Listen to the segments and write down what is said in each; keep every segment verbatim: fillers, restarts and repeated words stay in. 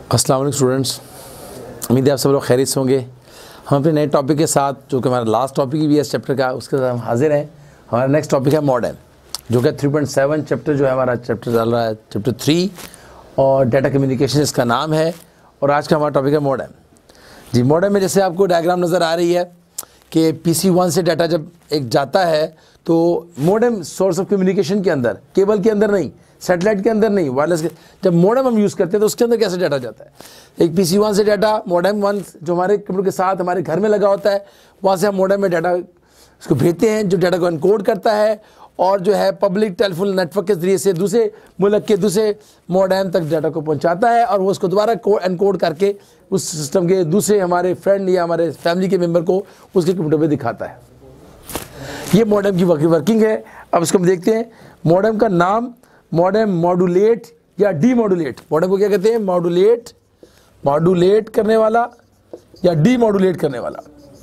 अस्सलाम वालेकुम स्टूडेंट्स, उम्मीद है आप सब लोग खैरियत से होंगे। हम अपने नए टॉपिक के साथ, जो कि हमारा लास्ट टॉपिक भी है इस चैप्टर का, उसके साथ हम हाजिर हैं। हमारा नेक्स्ट टॉपिक है मॉडेम, जो कि थ्री पॉइंट सेवन चैप्टर जो है हमारा चैप्टर चल रहा है, चैप्टर थ्री, और डाटा कम्युनिकेशन इसका नाम है। और आज का हमारा टॉपिक है मॉडेम। जी, मॉडेम में जैसे आपको डायग्राम नज़र आ रही है कि पी सी वन से डाटा जब एक जाता है तो मॉडेम सोर्स ऑफ कम्युनिकेशन के अंदर, केबल के अंदर नहीं, सैटेलाइट के अंदर नहीं, वायरलेस के, जब मॉडेम हम यूज़ करते हैं तो उसके अंदर कैसे डाटा जाता है। एक पी सी वन से डाटा मॉडेम वन जो हमारे कंप्यूटर के साथ हमारे घर में लगा होता है, वहाँ से हम मॉडेम में डाटा उसको भेजते हैं, जो डाटा को एनकोड करता है और जो है पब्लिक टेलीफोन नेटवर्क के ज़रिए से दूसरे मुल्क के दूसरे मॉडेम तक डाटा को पहुंचाता है, और वो उसको दोबारा एनकोड करके उस सिस्टम के दूसरे हमारे फ्रेंड या हमारे फैमिली के मेम्बर को उसके कंप्यूटर पे दिखाता है। ये मॉडेम की वर्किंग है। अब इसको हम देखते हैं। मॉडेम का नाम मॉडेम मॉडुलेट या डी मॉडुलेट, मॉडेम को क्या कहते हैं? मॉडुलेट, मॉडुलेट करने वाला या डी मॉडुलेट करने वाला,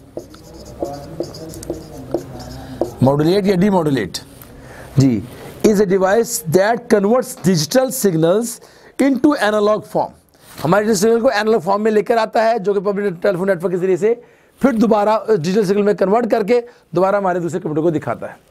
मॉडुलेट या डी मॉडुलेट। जी, is a device that converts digital signals into analog form. हमारे डिजिटल सिग्नल को एनालॉग फॉर्म में लेकर आता है, जो कि पब्लिक टेलीफोन नेटवर्क के जरिए से फिर दोबारा डिजिटल सिग्नल में कन्वर्ट करके दोबारा हमारे दूसरे कंप्यूटर को दिखाता है।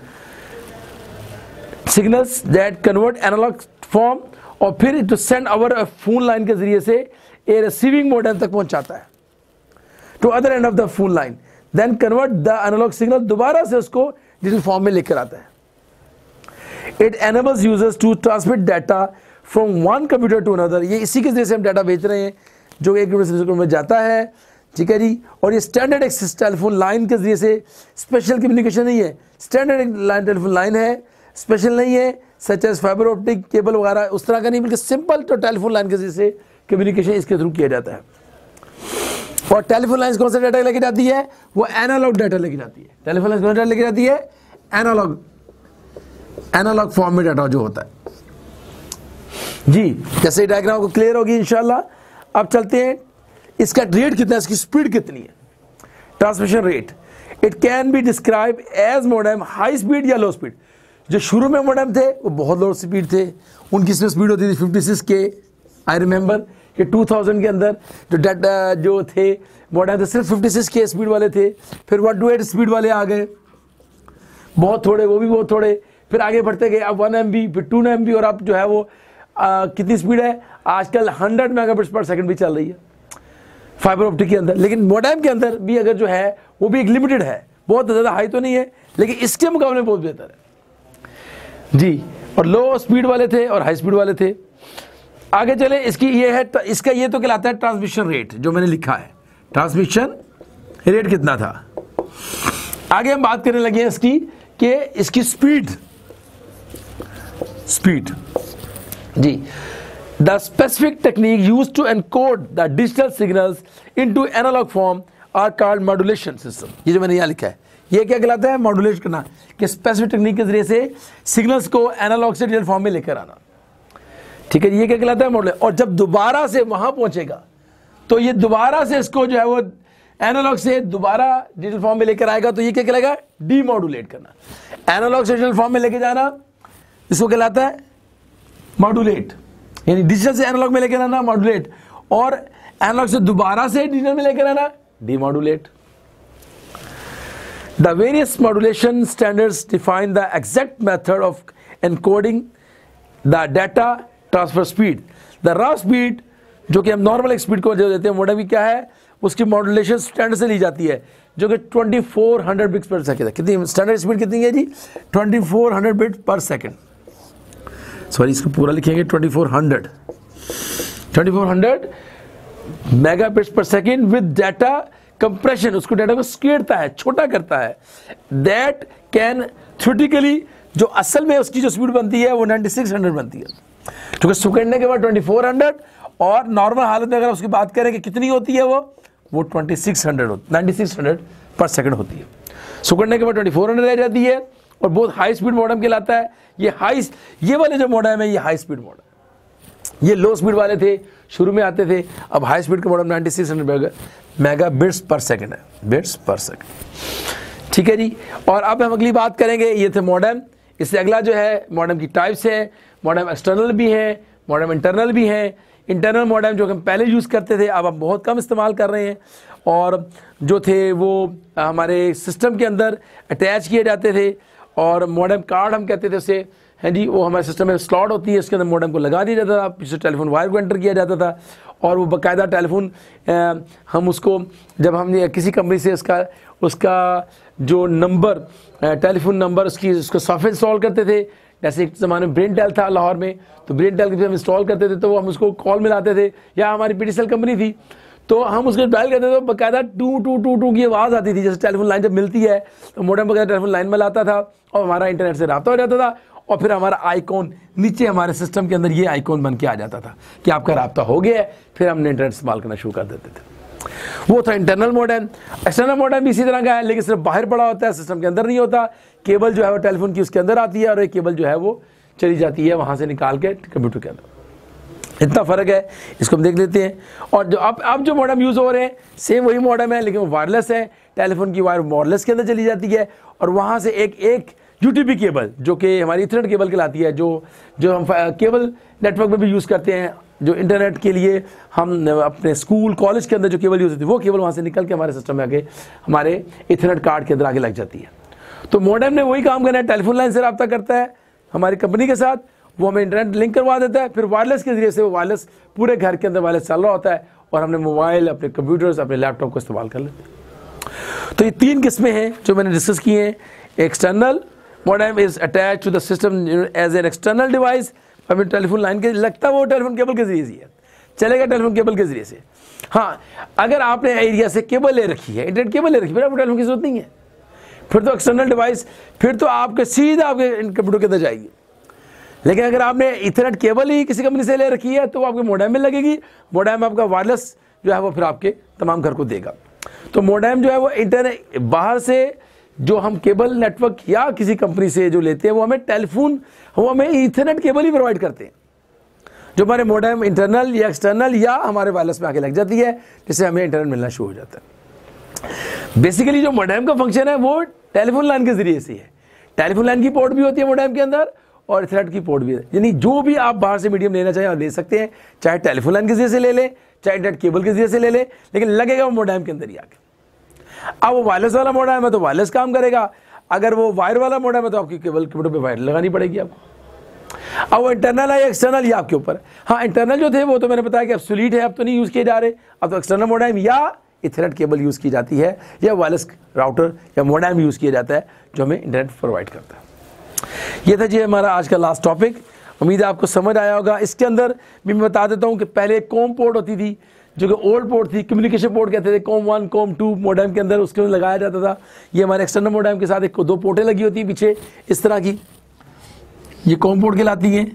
Signals that convert analog form, और फिर to send over phone line के जरिए से ए रिसीविंग मॉडेम तक पहुंचाता है, to other end of the phone line, then convert the analog signal, दोबारा से उसको डिजिटल फॉर्म में लेकर आता है। It enables users to transmit data from one computer to another. ये इसी के जरिए से हम डाटा भेज रहे हैं, जो एक कंप्यूटर से दूसरे में जाता है, ठीक है जी। और ये स्टैंडर्ड एक्सेस टेलीफोन लाइन के जरिए से, स्पेशल कम्युनिकेशन नहीं है, स्टैंडर्ड लाइन टेलीफोन लाइन है, स्पेशल नहीं है, such as fibre optic cable वगैरह उस तरह का नहीं, बल्कि सिंपल तो टेलीफोन लाइन के जरिए से कम्युनिकेशन इसके थ्रू किया जाता है। और टेलीफोन लाइन कौन सा डाटा लेके जाती है? वो एनालॉग डाटा लेके जाती है। टेलीफोन लाइन कौन सा डाटा लेके जाती है? एनालॉग, एनालॉग फॉर्म में डाटा जो होता है। जी, जैसे डायग्राम को क्लियर होगी इंशाल्लाह। अब चलते हैं, इसका रेट कितना है, इसकी स्पीड कितनी है, transmission rate. It can be describe as modem high speed या लो स्पीड। जो शुरू में मॉडेम थे वो बहुत लो स्पीड थे, उनकी स्पीड होती थी fifty six K. I remember कि टू थाउजेंड के अंदर जो डाटा जो थे मॉडेम थे सिर्फ फिफ्टी सिक्स के स्पीड वाले थे। फिर वन टू एट स्पीड वाले आ गए, बहुत थोड़े, वो भी बहुत थोड़े। फिर आगे बढ़ते गए, अब वन एम बी, फिर टू एम बी, और अब जो है वो आ, कितनी स्पीड है आजकल? हंड्रेड मेगाबिट्स पर सेकंड भी चल रही है फाइबर ऑप्टिक के अंदर। लेकिन मॉडेम के अंदर भी अगर जो है वो भी एक लिमिटेड है, बहुत ज़्यादा हाई तो नहीं है, लेकिन इसके मुकाबले बहुत बेहतर है जी। और लो स्पीड वाले थे और हाई स्पीड वाले थे। आगे चले, इसकी ये है, इसका ये तो कहलाता है ट्रांसमिशन रेट, जो मैंने लिखा है ट्रांसमिशन रेट कितना था। आगे हम बात करने लगे हैं इसकी कि इसकी स्पीड, स्पीड जी। The specific technique use to encode the digital signals into analog form are called modulation system. ये जो मैंने यहाँ लिखा है, ये क्या कहलाता है? मॉड्यूलेट करना, कि स्पेसिफिक टेक्निक के जरिए से सिग्नल्स को एनालॉग से डिजिटल फॉर्म में लेकर आना, ठीक है। ये क्या कहलाता है? मॉड्यूलेट। और जब दोबारा से वहां पहुंचेगा तो ये दोबारा से इसको जो है वो एनालॉग से दोबारा डिजिटल फॉर्म में लेकर आएगा, तो ये क्या कहलाएगा? डी मॉड्यूलेट करना। एनालॉग से डिजिटल फॉर्म में लेके जाना, इसको कहलाता है मॉड्यूलेट, यानी डिजिटल से एनालॉग में लेकर आना मॉड्यूलेट, और एनालॉग से दोबारा से डिजिटल में लेकर आना demodulate. The various modulation standards define the exact method of encoding the data transfer speed. The raw speed, जो कि हम नॉर्मल स्पीड को जो देते हैं मॉडेम की, क्या है? उसकी मॉड्यूलेशन स्टैंडर्ड से ली जाती है, जो कि twenty four hundred bits per second है। कितनी स्टैंडर्ड स्पीड कितनी है जी? Twenty four hundred bits per second. Sorry, इसको पूरा लिखेंगे twenty four hundred, twenty four hundred megabits per second with data compression. उसको डाटा को स्केड़ता है, छोटा करता है। दैट कैन थ्योरेटिकली, जो असल में उसकी जो स्पीड बनती है वो नाइन्टी सिक्स हंड्रेड बनती है, क्योंकि सुकड़ने के बाद ट्वेंटी फोर हंड्रेड, और नॉर्मल हालत में अगर उसकी बात करें कि कितनी होती है वो वो ट्वेंटी सिक्स हंड्रेड होती, ninety six hundred per second होती है। सुकड़ने के बाद ट्वेंटी फोर हंड्रेड रह जाती है, और बहुत हाई स्पीड मॉडेम कहलाता है। ये हाई, ये वाले जो मॉडेम है ये हाई स्पीड मॉडेम। ये लो स्पीड वाले थे, शुरू में आते थे। अब हाई स्पीड का modem ninety six hundred mega bits per second है, बिट्स पर सेकंड, ठीक है जी। और अब हम अगली बात करेंगे, ये थे मॉडेम। इससे अगला जो है मॉडेम की टाइप्स है। मॉडेम एक्सटर्नल भी है, मॉडेम इंटरनल भी है। इंटरनल मॉडेम जो हम पहले यूज़ करते थे अब हम बहुत कम इस्तेमाल कर रहे हैं, और जो थे वो हमारे सिस्टम के अंदर अटैच किए जाते थे, और मॉडेम कार्ड हम कहते थे उसे, हैं जी, वो हमारे सिस्टम में स्लॉट होती है, उसके अंदर मॉडेम को लगा दिया जाता था, पीछे टेलीफोन वायर को एंटर किया जाता था, और वो बाकायदा टेलीफोन हम उसको जब हम किसी कंपनी से उसका उसका जो नंबर टेलीफोन नंबर उसकी उसका सॉफ्टवेयर इंस्टॉल करते थे, जैसे एक ज़माने में ब्रेन टेल था लाहौर में, तो ब्रेन टेल के हम इंस्टॉल करते थे तो वो हम उसको कॉल मिलाते थे, या हमारी पीटीसीएल कंपनी थी तो हम उसको डायल करते थे तो बाकायदा टू टू टू टू की आवाज़ आती थी, जैसे टेलीफोन लाइन जब मिलती है तो मॉडेम वगैरह टेलीफोन लाइन में लाता था और हमारा इंटरनेट से रब्ता हो जाता था, और फिर हमारा आइकॉन नीचे हमारे सिस्टम के अंदर ये आइकॉन बन के आ जाता था कि आपका रब्ता हो गया है, फिर हमने इंटरनेट इस्तेमाल करना शुरू कर देते थे। वो था इंटरनल मॉडेम। एक्सटर्नल मॉडेम भी इसी तरह का है, लेकिन सिर्फ बाहर पड़ा होता है, सिस्टम के अंदर नहीं होता। केबल जो है वो टेलीफोन की उसके अंदर आती है, और एक केबल जो है वो चली जाती है वहाँ से निकाल के कंप्यूटर के अंदर। इतना फ़र्क है, इसको हम देख लेते हैं। और जो अब अब जो मॉडेम यूज़ हो रहे हैं सेम वही मॉडेम है, लेकिन वो वायरलेस है। टेलीफोन की वायर वायरलेस के अंदर चली जाती है, और वहाँ से एक एक यूटीपी केबल जो कि हमारी इथरनेट केबल कहलाती है, जो जो हम केबल नेटवर्क में भी यूज़ करते हैं, जो इंटरनेट के लिए हम अपने स्कूल कॉलेज के अंदर जो केबल यूज़ होती है, वो केबल वहाँ से निकल के हमारे सिस्टम में आके हमारे इथरनेट कार्ड के अंदर आगे लग जाती है। तो मॉडेम ने वही काम करना है, टेलीफोन लाइन से रब्ता करता है हमारी कंपनी के साथ, वो हमें इंटरनेट लिंक करवा देता है, फिर वायरलेस के ज़रिए से वो वायरलेस पूरे घर के अंदर वायरलेस चल रहा होता है, और हमने मोबाइल, अपने कंप्यूटर्स, अपने लैपटॉप को इस्तेमाल कर लेते हैं। तो ये तीन किस्में हैं जो मैंने डिस्कस की हैं। External modem is attach to the system as an external device. हमें टेलीफोन लाइन के लगता है वो टेलीफोन केबल के जरिए से है, चलेगा टेलीफोन केबल के जरिए से। हाँ, अगर आपने एरिया से केबल ले रखी है, इंटरनेट केबल ले रखी है, फिर आपको टेलीफोन की जरूरत नहीं है, फिर तो एक्सटर्नल डिवाइस, फिर तो आपके सीधा आपके कंप्यूटर के अंदर जाएगी। लेकिन अगर आपने इथरनेट केबल ही किसी कंपनी से ले रखी है तो वो आपके मोडेम में लगेगी। मोडेम आपका वायरलेस जो है वो फिर आपके तमाम घर को देगा। तो मोडेम जो है वो इंटरनेट बाहर से जो हम केबल नेटवर्क या किसी कंपनी से जो लेते हैं वो हमें टेलीफोन वो हमें इथरनेट केबल ही प्रोवाइड करते हैं, जो हमारे मोडेम इंटरनल या एक्सटर्नल या हमारे वायरलेस में आके लग जाती है, जिससे हमें इंटरनेट मिलना शुरू हो जाता है। बेसिकली जो मोडेम का फंक्शन है वो टेलीफोन लाइन के जरिए से है। टेलीफोन लाइन की पोर्ट भी होती है मोडेम के अंदर, और इथरनेट की पोर्ट भी है, यानी जो भी आप बाहर से मीडियम लेना चाहें आप ले सकते हैं, चाहे टेलीफोन लाइन के जरिए से ले लें, चाहे इंटरनेट केबल के जरिए से ले लें, लेकिन लगेगा वो मोडेम के अंदर ही आके। अब वो वायरलेस वाला मोडेम है तो वायरलेस काम करेगा, अगर वो वायर वाला मोडेम है तो आपकी केबल कंप्यूटर पे वायर लगानी पड़ेगी आपको। अब वो इंटरनल है या एक्सटर्नल या आपके ऊपर। हाँ, इंटरनल जो थे वो तो मैंने बताया कि एब्सोल्यूट है, अब तो नहीं यूज़ किए जा रहे, अब तो एक्सटर्नल मोडेम या इथरनेट केबल यूज़ की जाती है, या वायरलेस राउटर या मोडेम यूज़ किया जाता है जो हमें इंटरनेट प्रोवाइड करता है। ये था जी हमारा आज का लास्ट टॉपिक। उम्मीद है आपको समझ आया होगा। इसके अंदर भी मैं बता देता हूँ कि पहले कॉम पोर्ट होती थी जो कि ओल्ड पोर्ट थी, कम्युनिकेशन पोर्ट कहते थे, COM one COM two modem के अंदर उसके अंदर लगाया जाता था। ये हमारे एक्सटर्नल मोडेम के साथ एक दो पोर्टें लगी होती है पीछे इस तरह की, ये कॉम पोर्ट कहलाती है,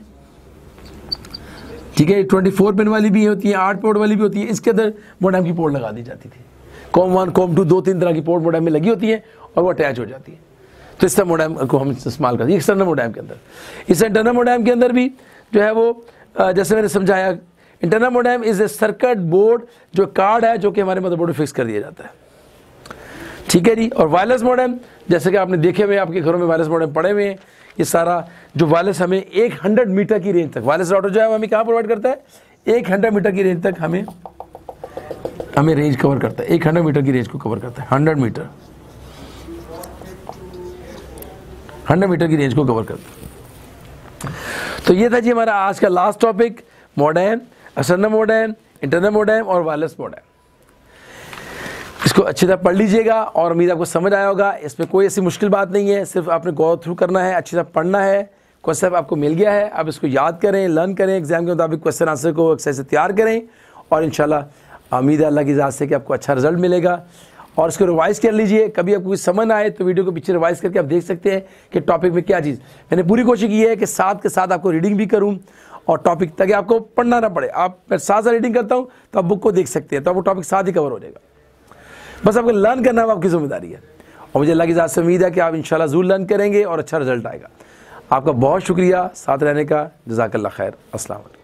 ठीक है। ट्वेंटी फोर पिन वाली भी होती है, आठ पोर्ट वाली भी होती है, इसके अंदर मोडेम की पोर्ट लगा दी जाती थी। कॉम वन कॉम टू दो तीन तरह की पोर्ट मोडेम में लगी होती है और वो अटैच हो जाती है। तो इस तरह मोडेम को हम इस्तेमाल करते हैं एक्सटर्नल मोडेम के अंदर। इस इंटरनल मोडेम के अंदर भी जो है वो जैसे मैंने समझाया, internal modem is a circuit board जो कार्ड है जो कि हमारे मदरबोर्ड में फिक्स कर दिया जाता है, ठीक है जी। और वायरलेस मोडेम जैसे कि आपने देखे हुए आपके घरों में वायरलेस मोडेम पड़े हुए हैं, ये सारा जो वायरलेस हमें एक हंड्रेड मीटर की रेंज तक, वायरलेस राउटर जो है वो हमें कहाँ प्रोवाइड करता है, एक हंड्रेड मीटर की रेंज तक हमें हमें रेंज कवर करता है, एक हंड्रेड मीटर की रेंज को कवर करता है, हंड्रेड मीटर हंड्रेड मीटर की रेंज को कवर करता है। तो ये था जी हमारा आज का last topic, modem, external modem, internal modem और वायरलेस मोडेम। इसको अच्छी तरह पढ़ लीजिएगा और उम्मीद आपको समझ आया होगा। इसमें कोई ऐसी मुश्किल बात नहीं है, सिर्फ आपने गो थ्रू करना है, अच्छी तरह पढ़ना है। क्वेश्चन आपको मिल गया है, आप इसको याद करें, लर्न करें, एग्जाम के मुताबिक क्वेश्चन आंसर को एक्सरसाइज से तैयार करें, और इंशाल्लाह उम्मीद है अल्लाह की इजाज़त से कि आपको अच्छा रिजल्ट मिलेगा। और इसको रिवाइज कर लीजिए, कभी आपको कुछ समझ ना आए तो वीडियो को पीछे रिवाइज करके आप देख सकते हैं कि टॉपिक में क्या चीज़। मैंने पूरी कोशिश की है कि साथ के साथ आपको रीडिंग भी करूं और टॉपिक, ताकि आपको पढ़ना ना पड़े। आप मैं साथ साथ रीडिंग करता हूं तो आप बुक को देख सकते हैं, तो आपको टॉपिक साथ ही कवर हो जाएगा। बस आपको लर्न करना आपकी जिम्मेदारी है, और मुझे अल्लाह की इजाज़त से उम्मीद है कि आप इंशाल्लाह ज़रूर लर्न करेंगे और अच्छा रिजल्ट आएगा। आपका बहुत शुक्रिया साथ रहने का। जज़ाकल्लाह खैर। अस्सलाम वालेकुम।